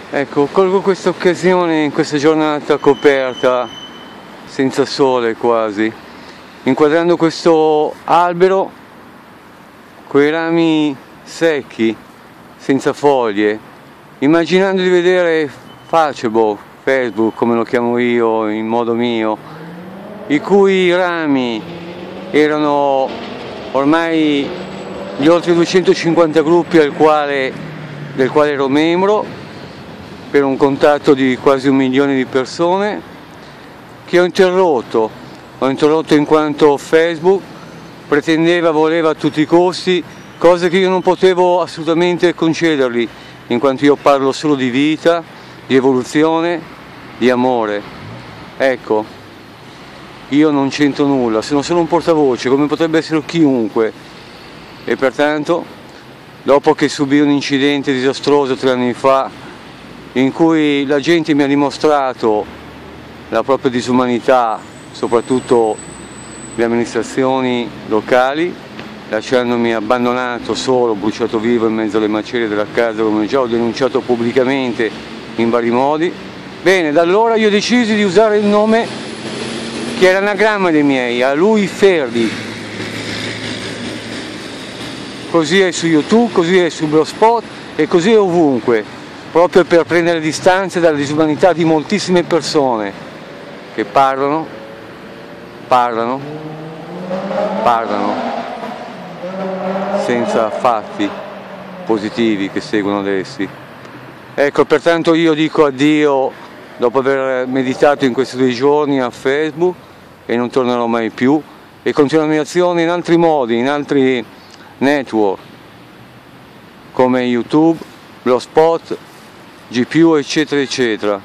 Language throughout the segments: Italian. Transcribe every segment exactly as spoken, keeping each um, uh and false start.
Ecco, colgo questa occasione in questa giornata coperta, senza sole quasi, inquadrando questo albero con i rami secchi, senza foglie, immaginando di vedere Facebook, Facebook come lo chiamo io in modo mio, i cui rami erano ormai gli oltre duecentocinquanta gruppi al quale, del quale ero membro, per un contatto di quasi un milione di persone, che ho interrotto, ho interrotto in quanto Facebook pretendeva, voleva a tutti i costi cose che io non potevo assolutamente concedergli, in quanto io parlo solo di vita, di evoluzione, di amore. Ecco, io non c'entro nulla, sono solo un portavoce, come potrebbe essere chiunque, e pertanto, dopo che subì un incidente disastroso tre anni fa, in cui la gente mi ha dimostrato la propria disumanità, soprattutto le amministrazioni locali, lasciandomi abbandonato solo, bruciato vivo in mezzo alle macerie della casa, come già ho denunciato pubblicamente in vari modi. Bene, da allora io decisi di usare il nome che era l'anagramma dei miei, a lui Ferdi. Così è su YouTube, così è su Blogspot e così è ovunque, proprio per prendere distanze dalla disumanità di moltissime persone che parlano, parlano, parlano, senza fatti positivi che seguono ad essi. Ecco, pertanto io dico addio, dopo aver meditato in questi due giorni, a Facebook, e non tornerò mai più, e continuo la mia azione in altri modi, in altri network, come YouTube, Blogspot, G più, eccetera eccetera.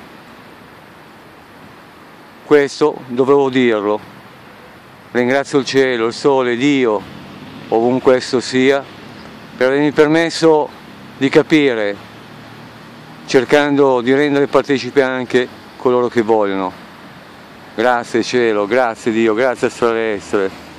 Questo dovevo dirlo. Ringrazio il cielo, il sole, Dio, ovunque esso sia, per avermi permesso di capire, cercando di rendere partecipi anche coloro che vogliono. Grazie cielo, grazie Dio, grazie extraterrestre.